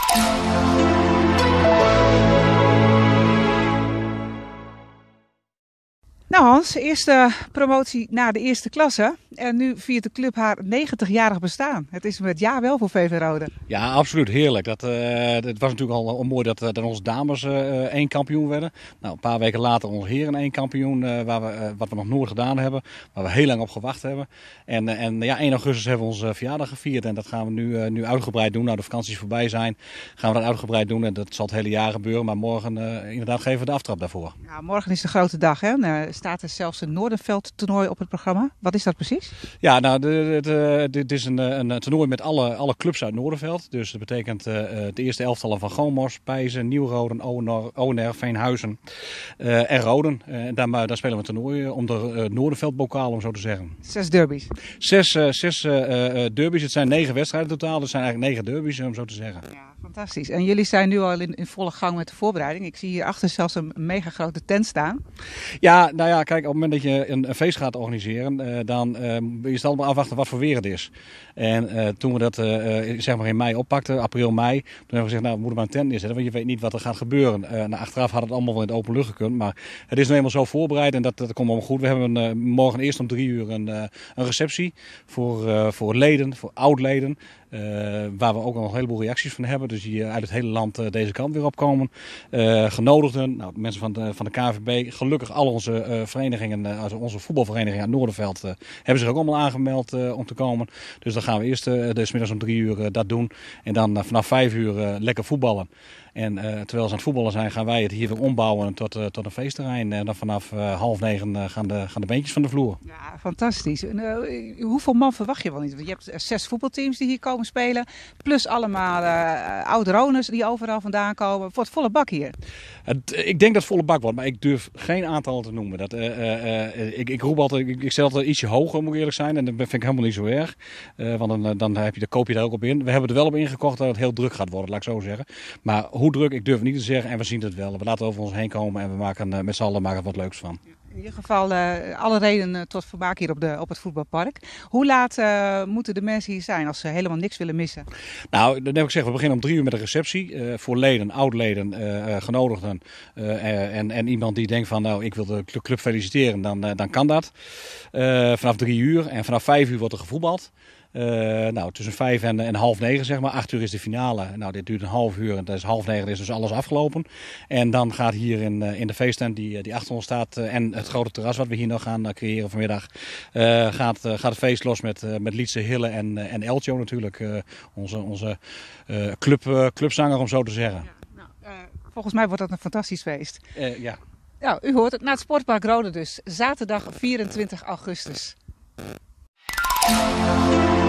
Nou Hans, eerste promotie naar de eerste klasse en nu viert de club haar 90-jarig bestaan. Het is het jaar wel voor VV Rode. Ja, absoluut heerlijk. Het was natuurlijk al mooi dat onze dames 1 kampioen werden. Nou, een paar weken later onze heren 1 kampioen, wat we nog nooit gedaan hebben, waar we heel lang op gewacht hebben. En 1 augustus hebben we onze verjaardag gevierd en dat gaan we nu uitgebreid doen. Nou, de vakanties voorbij zijn, gaan we dat uitgebreid doen en dat zal het hele jaar gebeuren. Maar morgen inderdaad geven we de aftrap daarvoor. Ja, morgen is de grote dag, hè? Staat er zelfs een Noorderveld toernooi op het programma. Wat is dat precies? Ja, nou, dit is een toernooi met alle clubs uit Noorderveld. Dus dat betekent de eerste elftallen van Goormors, Pijzen, Nieuwroden, ONR, Veenhuizen en Roden. Daar spelen we een toernooi om de Noorderveldbokaal, om zo te zeggen. 6 derbies. 6 derbies. Het zijn 9 wedstrijden totaal. Het zijn eigenlijk 9 derbies, om zo te zeggen. Ja, fantastisch. En jullie zijn nu al in volle gang met de voorbereiding. Ik zie hier achter zelfs een mega grote tent staan. Ja, nou ja, kijk, op het moment dat je een feest gaat organiseren, dan is het allemaal afwachten wat voor weer het is. En toen we dat zeg maar in mei oppakten, april, mei, toen hebben we gezegd, nou, we moeten maar een tent neerzetten, want je weet niet wat er gaat gebeuren. Achteraf had het allemaal wel in de open lucht gekund, maar het is nu eenmaal zo voorbereid en dat komt allemaal goed. We hebben morgen eerst om 3 uur een receptie voor leden, voor oud-leden. Waar we ook nog een heleboel reacties van hebben. Dus die uit het hele land deze kant weer opkomen. Genodigden, nou, mensen van de KNVB. Gelukkig al onze verenigingen, onze voetbalverenigingen uit Noorderveld hebben zich ook allemaal aangemeld om te komen. Dus dan gaan we eerst dus middags om 3 uur dat doen. En dan vanaf 5 uur lekker voetballen. En terwijl ze aan het voetballen zijn, gaan wij het hier weer ombouwen tot een feestterrein. En dan vanaf 8:30 gaan de beentjes van de vloer. Ja, fantastisch. Hoeveel man verwacht je wel niet? Want je hebt 6 voetbalteams die hier komen spelen. Plus allemaal oud-roners die overal vandaan komen. Het wordt volle bak hier. Ik denk dat het volle bak wordt, maar ik durf geen aantallen te noemen. Ik roep altijd, ik stel altijd ietsje hoger, moet ik eerlijk zijn. En dat vind ik helemaal niet zo erg. Want dan koop je daar ook op in. We hebben er wel op ingekocht dat het heel druk gaat worden, laat ik zo zeggen. Maar hoe druk, ik durf het niet te zeggen en we zien het wel. We laten over ons heen komen en we maken met z'n allen wat leuks van. In ieder geval alle redenen tot vermaak hier op het voetbalpark. Hoe laat moeten de mensen hier zijn als ze helemaal niks willen missen? Nou, dan heb ik gezegd, we beginnen om 3 uur met een receptie. Voor leden, oud-leden, genodigden en iemand die denkt van nou ik wil de club feliciteren, dan kan dat. Vanaf 3 uur en vanaf 5 uur wordt er gevoetbald. Tussen 5 en 8:30 zeg maar. 8 uur is de finale. Nou, dit duurt een half uur en dat is 8:30 is dus alles afgelopen. En dan gaat hier in de feesttent die achter ons staat en het grote terras wat we hier nog gaan creëren vanmiddag, gaat het feest los met Lietse, Hille en Eltjo natuurlijk. Onze clubzanger om zo te zeggen. Ja, volgens mij wordt dat een fantastisch feest. Ja. Nou, u hoort het, naar het Sportpark Rode dus. Zaterdag 24 augustus.